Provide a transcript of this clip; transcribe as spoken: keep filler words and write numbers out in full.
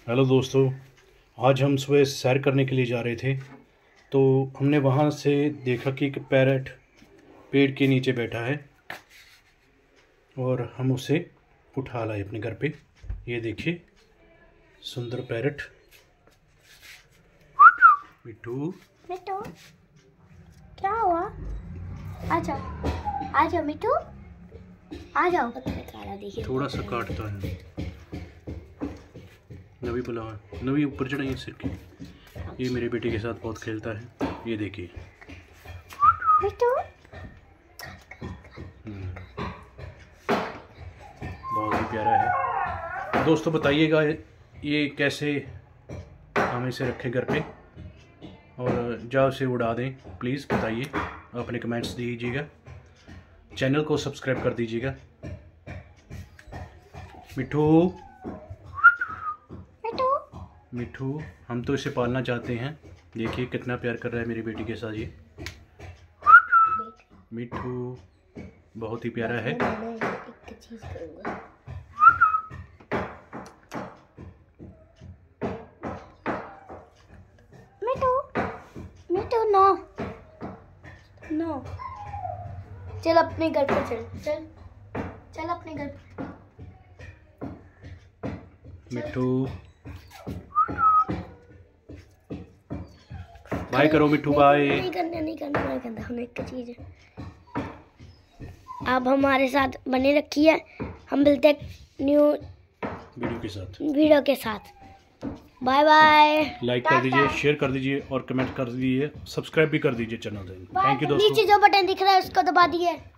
Hello दोस्तों, आज हम सुबह सैर करने के लिए जा रहे थे तो हमने वहाँ से देखा कि एक पैरट पेड़ के नीचे बैठा है और हम उसे उठा लाए अपने घर पे। ये देखिए सुंदर पैरट। मिट्टू मिट्टू क्या हुआ? आ जाओ आ जाओ मिट्टू आ जाओ। देखिए थोड़ा सा काटता है। नवी बुला नवी ऊपर चढ़ाइए सिर की। ये मेरे बेटे के साथ बहुत खेलता है। ये देखिए मिट्टू बहुत ही प्यारा है। दोस्तों बताइएगा ये कैसे हम इसे रखें घर पे और जाओ से उड़ा दें। प्लीज़ बताइए, अपने कमेंट्स दीजिएगा, चैनल को सब्सक्राइब कर दीजिएगा। मिट्टू मिट्टू हम तो इसे पालना चाहते हैं। देखिए कितना प्यार कर रहा है मेरी बेटी के साथ। ये मिट्टू बहुत ही प्यारा है। मिट्टू मिट्टू नो नो चल अपने घर पे चल चल चल अपने घर पे। मिट्टू बाय करो मिट्टू, बाय। नहीं करना नहीं करना नहीं करना हम एक चीज है। आप हमारे साथ बने रखिए। हम मिलते हैं न्यू वीडियो के साथ वीडियो के साथ। Bye bye. लाइक कर दीजिए, शेयर कर दीजिए और कमेंट कर दीजिए, सब्सक्राइब भी कर दीजिए चैनल। थैंक यू दोस्तों। नीचे जो बटन दिख रहा है उसको दबा दिए।